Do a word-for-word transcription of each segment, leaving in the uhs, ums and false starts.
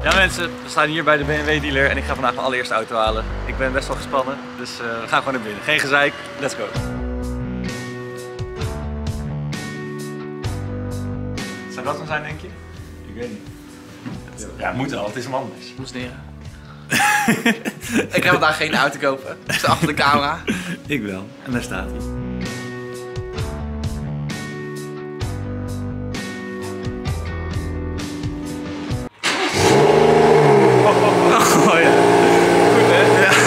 Ja mensen, we staan hier bij de B M W dealer en ik ga vandaag mijn allereerste auto halen. Ik ben best wel gespannen, dus uh, we gaan gewoon naar binnen. Geen gezeik, let's go. Zou dat dan zijn denk je? Ik weet niet. Ja, het moet wel, het is hem anders. Moest neren. Ik heb vandaag geen auto kopen. Ik sta achter de camera. Ik wel. En daar staat hij. Oh ja. Goed hè? Ja.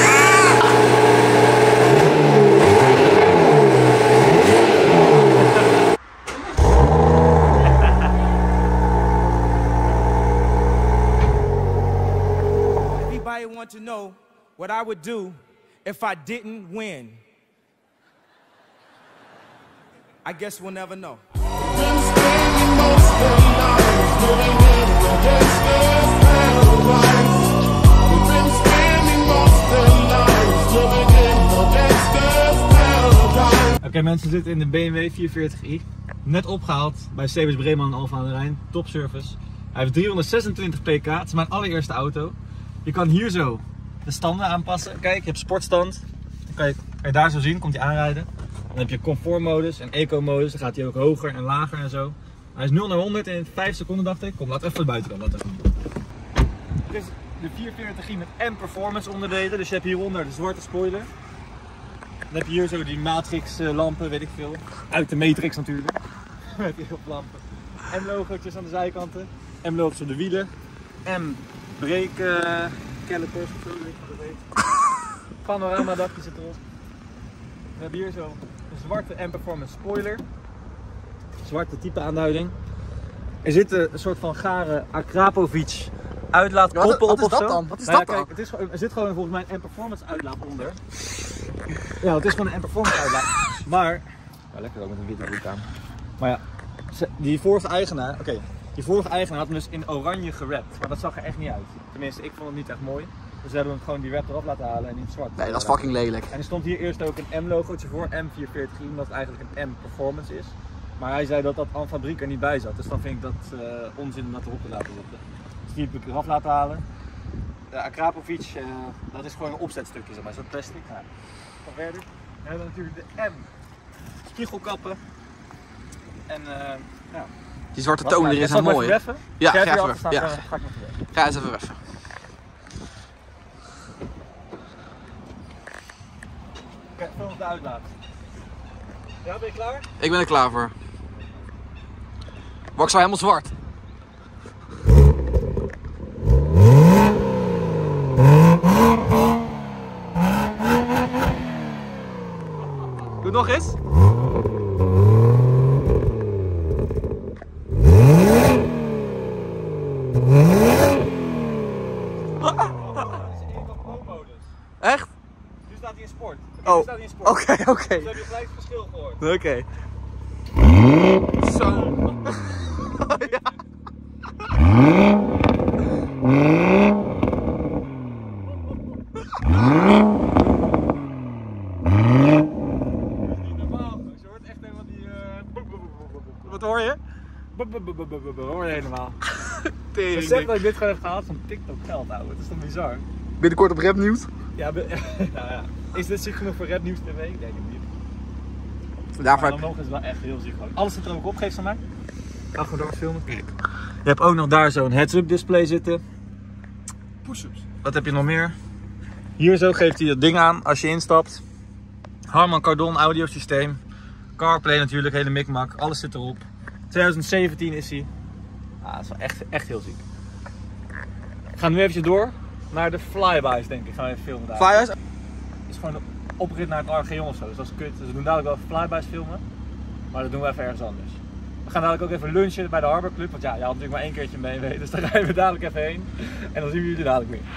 Everybody want to know what I would do if I didn't win. I guess we'll never know. Oké okay, mensen, we zitten in de B M W vierhonderdveertig i. Net opgehaald bij Sebers Breeman en Alfa aan de Rijn. Top service. Hij heeft driehonderdzesentwintig pk. Het is mijn allereerste auto. Je kan hier zo de standen aanpassen. Kijk, je hebt sportstand. Dan kan je, kan je daar zo zien, komt hij aanrijden. Dan heb je comfortmodus en eco-modus. Dan gaat hij ook hoger en lager en zo. Hij is nul naar honderd in vijf seconden dacht ik. Kom, laat even buiten dan. Laat even. Dit is de vierhonderdveertig i met en performance onderdelen. Dus je hebt hieronder de zwarte spoiler. Dan heb je hier zo die matrix lampen, weet ik veel. Uit de matrix natuurlijk. Met die heel lampen. En logootjes aan de zijkanten. En logo's op de wielen. En brake uh, calipers of zo, weet je wat dat heet. Panorama dakje zit erop. We hebben hier zo een zwarte en performance spoiler. Zwarte type aanduiding. Er zit een soort van gare Akrapovic uitlaatkoppen op of zo. Dan? Wat is nou ja, dat kijk, dan? het is, er zit gewoon volgens mij een M-Performance uitlaat onder. Ja, het is gewoon een M-Performance uitlaat. Maar, ja, lekker ook met een witte broek aan. Maar ja, die vorige eigenaar, oké, okay, die vorige eigenaar had hem dus in oranje gerapt. Maar dat zag er echt niet uit. Tenminste, ik vond het niet echt mooi. Dus we hebben hem gewoon die wrap eraf laten halen en in het zwart. Nee, dat is fucking lelijk. En er stond hier eerst ook een M-logootje voor, M vierhonderdveertig i, omdat het eigenlijk een M-Performance is. Maar hij zei dat dat aan fabriek er niet bij zat. Dus dan vind ik dat uh, onzin om dat erop te laten zetten. Dus die heb ik eraf laten halen. De Akrapovic, uh, dat is gewoon een opzetstukje, zeg maar, zo'n plastic. Nou, van verder. We hebben natuurlijk de M spiegelkappen. En uh, nou, die zwarte tonen er is een mooie. Even ja, ga ga even reffen. Ja. Ga ik nog even. Ga eens even reffen. Kijk, film de uitlaat. Ja, ben je klaar? Ik ben er klaar voor. Wax wel helemaal zwart. Doe nog eens. Echt? Nu staat hij in sport. Oh, nu staat hij in sport. Oké, okay, oké. Okay. Dus heb je gelijk het verschil gehoord. Oké. Okay. Zo. Ja. Wat hoor je? Hoor je helemaal. Besef dat ik dit gewoon heb gehaald van TikTok geld, ouwe. Dat is toch bizar? Binnenkort op Rapnieuws? Ja, be nou ja, is dit ziek genoeg voor Rapnieuws T V? Ik denk het niet. Daarvoor maar dan nog is het wel echt heel ziek gewoon. Alles zit er ook op, geef ze mij. Ga gewoon door filmen. Kijk. Je hebt ook nog daar zo'n heads-up display zitten. Push-ups. Wat heb je nog meer? Hier zo geeft hij dat ding aan als je instapt. Harman Kardon audiosysteem. CarPlay natuurlijk, hele mikmak. Alles zit erop. twintig zeventien is hij. Ah, dat is wel echt, echt heel ziek. We gaan nu eventjes door naar de flybys, denk ik. Gaan we even filmen daar. Flybys? Het is gewoon een oprit naar het Archeon of zo. Dus dat is kut. Dus we doen dadelijk wel even flybys filmen. Maar dat doen we even ergens anders. We gaan dadelijk ook even lunchen bij de Harbor Club. Want ja, je had natuurlijk maar één keertje een B M W. Dus daar rijden we dadelijk even heen. En dan zien we jullie dadelijk weer.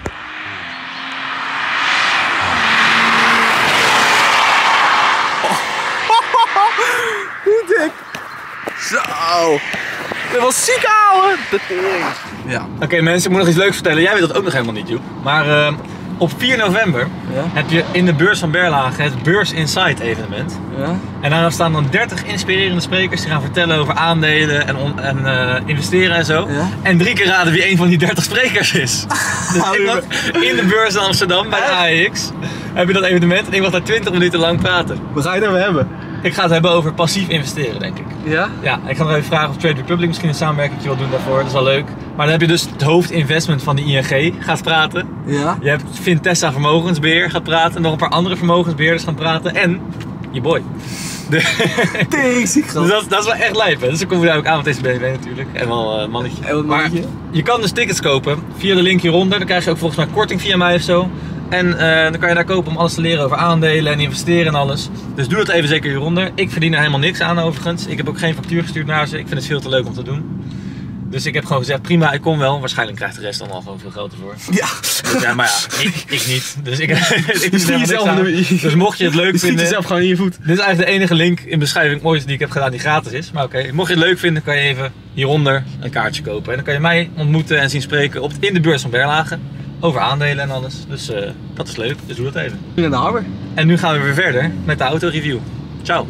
Hoe dik! Zo! Dat was ziek, ouwe! Ja. Oké okay, mensen, ik moet nog iets leuks vertellen. Jij weet dat ook nog helemaal niet, joh. Maar uh, Op vier november Ja. heb je in de beurs van Berlage het Beurs Insight evenement. Ja. En daar staan dan dertig inspirerende sprekers die gaan vertellen over aandelen en, on, en uh, investeren en zo. Ja. En drie keer raden wie een van die dertig sprekers is. Dus ik was in de beurs in Amsterdam bij de A E X. Heb je dat evenement en ik was daar twintig minuten lang praten. Waar ga je het over hebben? Ik ga het hebben over passief investeren, denk ik. Ja? Ja, ik ga nog even vragen of Trade Republic misschien een samenwerking wil doen daarvoor. Dat is wel leuk. Maar dan heb je dus het hoofdinvestment van de I N G gaat praten. Ja. Je hebt Vintessa Vermogensbeheer gaat praten. Nog een paar andere vermogensbeheerders gaan praten. En je boy. De... Teringziek dus dat, dat is wel echt lijp, hè. Dus dan komen we daar ook aan met deze B M W natuurlijk. En wel een uh, mannetje. En wat mannetje? Maar je kan dus tickets kopen via de link hieronder. Dan krijg je ook volgens mij korting via mij of zo. En uh, dan kan je daar kopen om alles te leren over aandelen en investeren en alles. Dus doe dat even zeker hieronder. Ik verdien er helemaal niks aan overigens. Ik heb ook geen factuur gestuurd naar ze. Ik vind het veel te leuk om te doen. Dus ik heb gewoon gezegd, prima, ik kom wel. Waarschijnlijk krijgt de rest dan al gewoon veel groter voor. Ja. Dus, ja, maar ja, ik, ik niet. Dus ik, ik schiet jezelf aan. in de- Dus mocht je het leuk Je schiet vinden... jezelf gewoon in je voet. Dit is eigenlijk de enige link in de beschrijving ooit die ik heb gedaan die gratis is. Maar oké, okay, mocht je het leuk vinden, kan je even hieronder een kaartje kopen. En dan kan je mij ontmoeten en zien spreken op, in de beurs van Berlage. Over aandelen en alles. Dus uh, dat is leuk, dus doe dat even. Nu naar de Harbor. En nu gaan we weer verder met de autoreview. Ciao.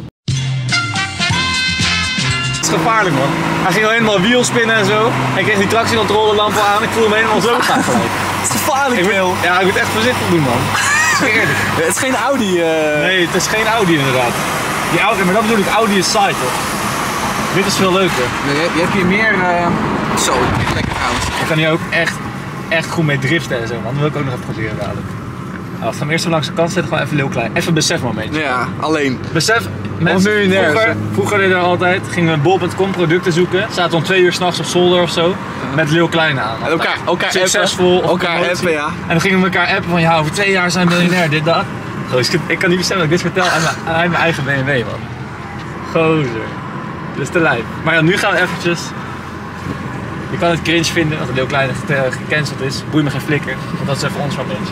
Het is gevaarlijk, man. Hij ging al helemaal wielspinnen en zo. Hij kreeg die tractiecontrolelamp aan. Ik voel me helemaal zo gaaf gelijk. Het is gevaarlijk, Ik moet, Wil. ja, ik moet echt voorzichtig doen, man. Dat is eerlijk. Het is geen Audi. Uh... Nee, het is geen Audi inderdaad. Die Audi, maar dat bedoel ik, Audi is saai toch? Dit is veel leuker. Je, je hebt hier meer... Uh... Zo, lekker trouwens. Ik kan hier ook echt, echt goed mee driften en zo, man. Dat wil ik ook nog even proberen dadelijk. Nou, we gaan eerst zo langs de kant zetten, gewoon even heel klein. Even een besefmomentje. Ja, alleen. Besef, mensen, miljonair, vroeger, zeg. vroeger deden we altijd, gingen we bol punt com producten zoeken. Zaten we om twee uur s'nachts op zolder of zo, met Leeuw Kleine aan. En elkaar, elkaar Succesvol. appen. of Elkaar promotie. appen, ja. En dan gingen we elkaar appen van, ja, over twee jaar zijn we miljonair, dit, dat. Gozer, ik kan niet bestemmen dat ik dit vertel aan mijn, aan mijn eigen B M W, man. Gozer. Dat is te lijp. Maar ja, nu gaan we eventjes... Je kan het cringe vinden dat de Leeuw Kleine gecanceld is. Boeit me geen flikker, want dat is even ons momentje.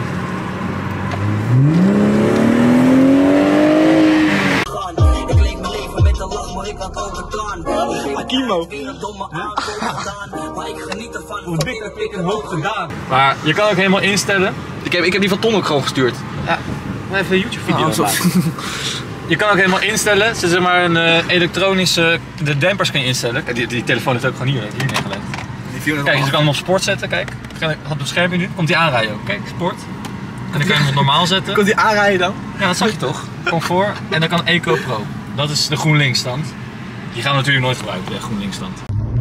Ik leef mijn leven met een lach, maar ik had ook gedaan. Kimo. Weer een domme aankoop gedaan, maar ik geniet ervan. Hoe dik heb ik een hoop gedaan. Maar je kan ook helemaal instellen. Ik heb, ik heb die van Ton ook gewoon gestuurd. Ja, even een YouTube video Oh, zo. maken. Je kan ook helemaal instellen. Ze zeg maar een uh, elektronische. De dempers kan je instellen. Kijk, die, die telefoon heeft ook gewoon hier, hier neergelegd. Kijk, dus ik kan hem op sport zetten. Kijk, ik ga op het schermpje nu. Komt hij aanrijden ook. Kijk, sport. En dan kan je hem op normaal zetten. Komt die aanrijden dan? Ja, dat zag je toch? Comfort. En dan kan Eco Pro. Dat is de GroenLinks stand. Die gaan we natuurlijk nooit gebruiken, de GroenLinks stand.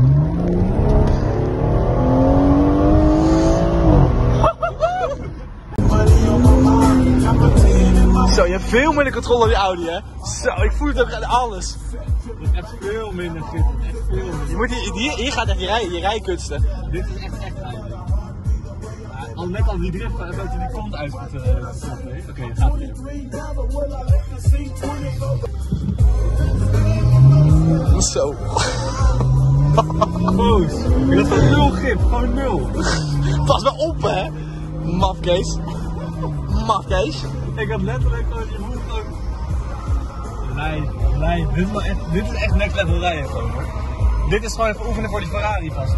Zo, je hebt veel minder controle op je Audi, hè? Zo, ik voel het ook aan alles. Echt veel minder fit. Echt veel minder. Je moet hier, hier, hier gaat echt je, rij, je rijkunsten. Dit is echt echt eigenlijk. Al net al die drift, dat je die kont uit moet. Uh, Oké, okay, dat gaat weer. Zo. Boos. Je had gewoon nul grip, gewoon nul. Pas wel op, hè? Mafkees. Mafkees. Ik had letterlijk gewoon, je moet gewoon... Nee, nee, dit is wel echt, dit is echt next level rijden gewoon hoor. Dit is gewoon even oefenen voor die Ferrari vast.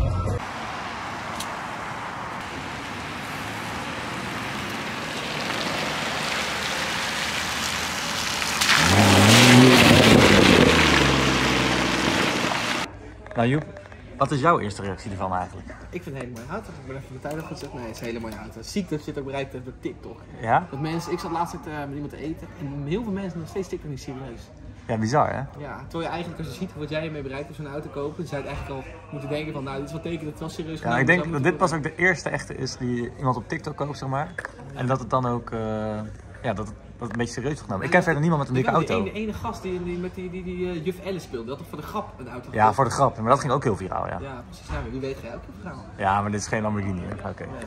Nou Joep, wat is jouw eerste reactie ervan eigenlijk? Ik vind het een hele mooie auto. Ik ben even de tijd al gezegd. Nee, het is een hele mooie auto. Ziek dat je het ook bereikt hebt door TikTok. Ja? Dat mensen, ik zat laatst uh, met iemand te eten en heel veel mensen nog steeds TikTok niet serieus. Ja, bizar hè? Ja, terwijl je eigenlijk als je ziet wat jij ermee bereikt hebt zo'n auto kopen, dan zou je het eigenlijk al moeten denken van nou, dit is wat teken dat het wel serieus Ja, ik denk dat dit pas ook de eerste echte is die iemand op TikTok koopt, zeg maar. En dat het dan ook, uh, ja, dat het, dat het een beetje serieus wordt genomen. Ik ken verder niemand met een dikke auto. De ene, ene gast die, die met die, die, die uh, juf Alice speelde, die had toch voor de grap een auto gekocht? Ja, voor de grap. Maar dat ging ook heel viraal, ja. Ja, precies. Ja, maar wie weet ga je ook heel viraal. Ja, maar dit is geen Lamborghini. Oké. Okay. Nee.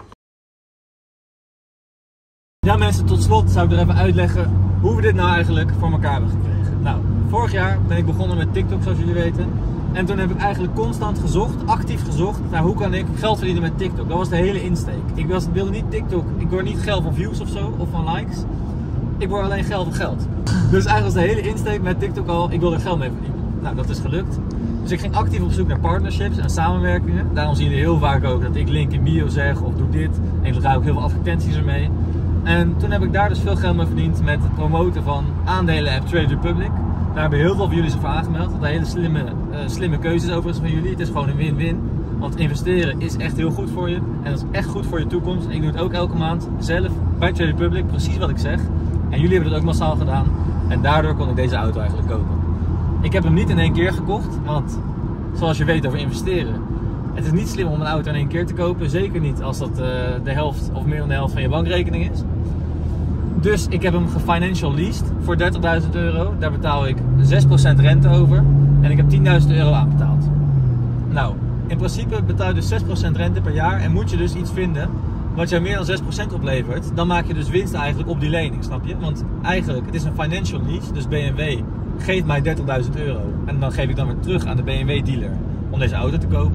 Ja mensen, tot slot zou ik er even uitleggen hoe we dit nou eigenlijk voor elkaar hebben gekregen. Nou, vorig jaar ben ik begonnen met TikTok zoals jullie weten. En toen heb ik eigenlijk constant gezocht, actief gezocht, naar hoe kan ik geld verdienen met TikTok. Dat was de hele insteek. Ik was, wilde niet TikTok, ik word niet geld van views of zo, of van likes. Ik word alleen geld op geld. Dus eigenlijk was de hele insteek met TikTok al, ik wil er geld mee verdienen. Nou, dat is gelukt. Dus ik ging actief op zoek naar partnerships en samenwerkingen. Daarom zie je heel vaak ook dat ik link in bio zeg of doe dit. En ik draai ook heel veel advertenties ermee. En toen heb ik daar dus veel geld mee verdiend met het promoten van aandelen-app Trade Republic. Daar hebben heel veel van jullie zich voor aangemeld. Dat zijn hele slimme, uh, slimme keuzes overigens van jullie. Het is gewoon een win-win. Want investeren is echt heel goed voor je. En dat is echt goed voor je toekomst. Ik doe het ook elke maand zelf bij Trade Republic. Precies wat ik zeg. En jullie hebben het ook massaal gedaan. En daardoor kon ik deze auto eigenlijk kopen. Ik heb hem niet in één keer gekocht. Want zoals je weet over investeren. Het is niet slim om een auto in één keer te kopen. Zeker niet als dat uh, de helft of meer dan de helft van je bankrekening is. Dus ik heb hem gefinancial leased voor dertigduizend euro. Daar betaal ik zes procent rente over. En ik heb tienduizend euro aanbetaald. Nou, in principe betaal je dus zes procent rente per jaar. En moet je dus iets vinden wat jou meer dan zes procent oplevert. Dan maak je dus winst eigenlijk op die lening, snap je? Want eigenlijk, het is een financial lease. Dus B M W geeft mij dertigduizend euro. En dan geef ik dan weer terug aan de B M W dealer om deze auto te kopen.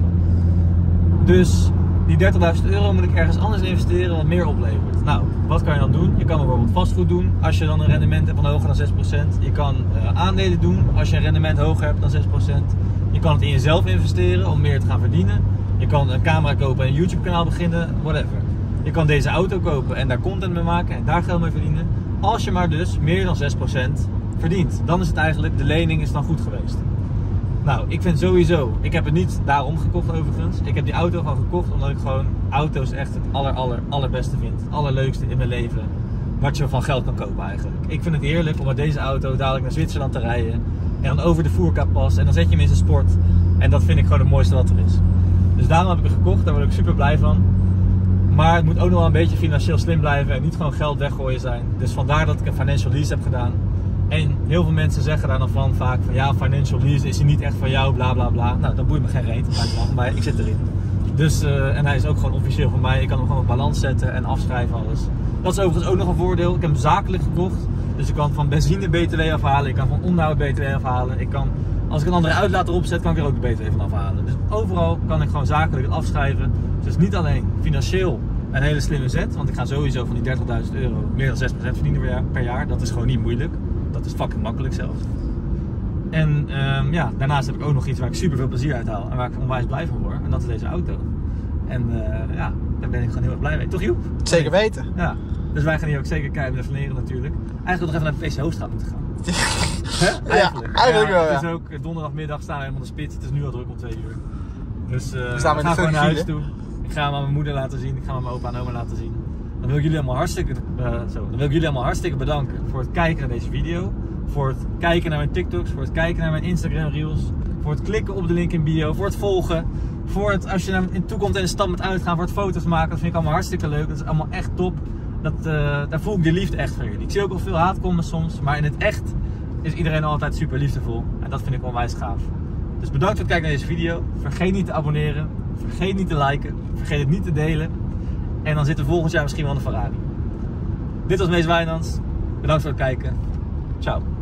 Dus die dertigduizend euro moet ik ergens anders investeren wat meer oplevert. Nou, wat kan je dan doen? Je kan bijvoorbeeld vastgoed doen als je dan een rendement hebt van hoger dan zes procent. Je kan uh, aandelen doen als je een rendement hoger hebt dan zes procent. Je kan het in jezelf investeren om meer te gaan verdienen. Je kan een camera kopen en een YouTube kanaal beginnen, whatever. Je kan deze auto kopen en daar content mee maken en daar geld mee verdienen. Als je maar dus meer dan zes procent verdient. Dan is het eigenlijk, de lening is dan goed geweest. Nou, ik vind sowieso, ik heb het niet daarom gekocht overigens. Ik heb die auto gewoon gekocht omdat ik gewoon auto's echt het aller, aller, allerbeste vind. Het allerleukste in mijn leven wat je van geld kan kopen eigenlijk. Ik vind het heerlijk om met deze auto dadelijk naar Zwitserland te rijden. En dan over de Voerkapas en dan zet je hem in zijn sport. En dat vind ik gewoon het mooiste wat er is. Dus daarom heb ik hem gekocht, daar word ik super blij van. Maar het moet ook nog wel een beetje financieel slim blijven en niet gewoon geld weggooien zijn. Dus vandaar dat ik een financial lease heb gedaan. En heel veel mensen zeggen daar dan van vaak van ja, financial lease is hij niet echt van jou, bla bla bla. Nou, dat boeit me geen reet, maar ik zit erin. Dus, uh, en hij is ook gewoon officieel van mij. Ik kan hem gewoon op balans zetten en afschrijven alles. Dat is overigens ook nog een voordeel. Ik heb hem zakelijk gekocht. Dus ik kan van benzine B T W afhalen. Ik kan van onderhoud B T W afhalen. Ik kan, als ik een andere uitlaat erop zet, kan ik er ook de B T W van afhalen. Dus overal kan ik gewoon zakelijk het afschrijven. Dus niet alleen financieel een hele slimme zet. Want ik ga sowieso van die dertigduizend euro meer dan zes procent verdienen per jaar, per jaar. Dat is gewoon niet moeilijk. Dat is fucking makkelijk zelfs. En um, ja, daarnaast heb ik ook nog iets waar ik super veel plezier uit haal. En waar ik onwijs blij van word. En dat is deze auto. En uh, ja, daar ben ik gewoon heel erg blij mee. Toch Joep? Zeker weten. Ja. Dus wij gaan hier ook zeker keihard definiëren natuurlijk. Eigenlijk wil ik nog even naar P C Hoofdstraat moeten gaan. Hè? Eigenlijk. Ja, eigenlijk wel, ja. Het is ook donderdagmiddag staan we helemaal de spits. Het is nu al druk om twee uur. Dus uh, we, staan we gaan gewoon naar huis file. toe. Ik ga hem aan mijn moeder laten zien. Ik ga hem aan mijn opa en oma laten zien. Dan wil ik jullie allemaal hartstikke, uh, zo, dan wil ik jullie allemaal hartstikke bedanken voor het kijken naar deze video. Voor het kijken naar mijn TikToks, voor het kijken naar mijn Instagram Reels. Voor het klikken op de link in bio, voor het volgen. Voor het, als je naar, in toekomst in de stad met uitgaan, voor het foto's maken. Dat vind ik allemaal hartstikke leuk. Dat is allemaal echt top. Dat, uh, daar voel ik de liefde echt voor jullie. Ik zie ook al veel haat komen soms, maar in het echt is iedereen altijd super liefdevol. En dat vind ik onwijs gaaf. Dus bedankt voor het kijken naar deze video. Vergeet niet te abonneren. Vergeet niet te liken. Vergeet het niet te delen. En dan zitten we volgend jaar misschien wel in de Ferrari. Dit was Mees Wijnands. Bedankt voor het kijken. Ciao.